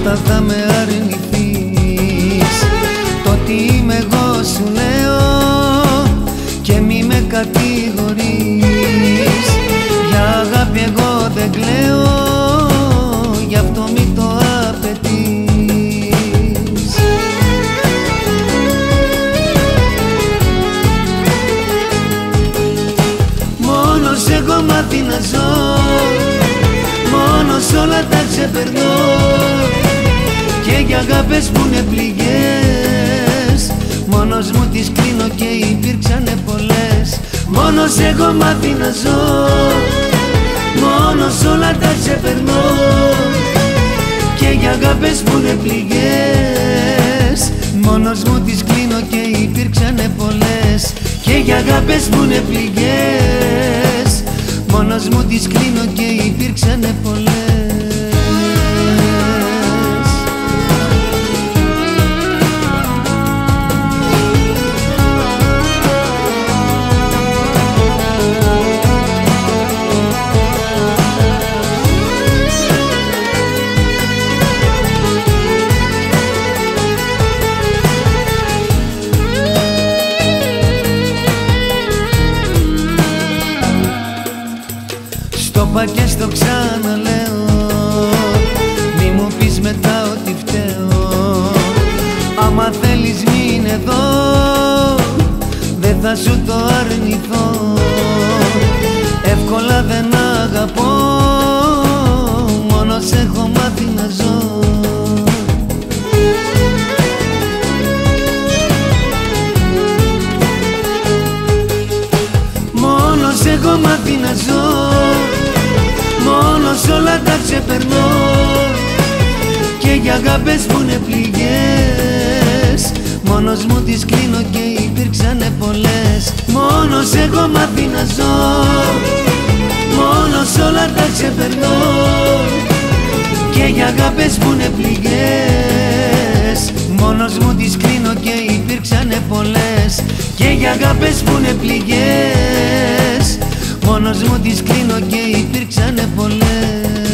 όταν θα με αρνηθείς. Το τι είμαι εγώ σου λέω και μη με κατηγορείς. Για αγάπη εγώ δεν κλαίω, γι' αυτό μη το απαιτείς. Μόνος έχω μάθει να ζω, μόνος όλα τα ξεπερνώ, και για αγάπες που είναι πληγές μόνος μου τις κλείνω και υπήρξανε πολλές. Μόνος έχω μάθει να ζω, μόνος όλα τα ξεπερνώ, και για αγάπες που είναι πληγές μόνος μου τις κλείνω και υπήρξανε πολλές. Και για αγάπες που είναι πληγές μόνος μου τις κλείνω και υπήρξανε πολλές. Το είπα και στο ξαναλέω, μη μου πεις μετά ότι φταίω. Άμα θέλεις μείνε εδώ, δεν θα σου το αρνηθώ. Εύκολα δεν αγαπώ, μόνος έχω μάθει να ζω. Μόνος έχω μάθει να ζω, μόνος όλα τα ξεπερνώ, και για αγάπες που είναι πληγές μόνος μου τις κλείνω και υπήρξανε πολλές. Μόνος έχω μάθει να ζω, μόνος όλα τα ξεπερνώ, και για αγάπες που είναι πληγές μόνος μου τις κλείνω και υπήρξανε πολλές. Και για αγάπες που είναι πληγές μόνος μου τις κλείνω και υπήρξανε πολλές.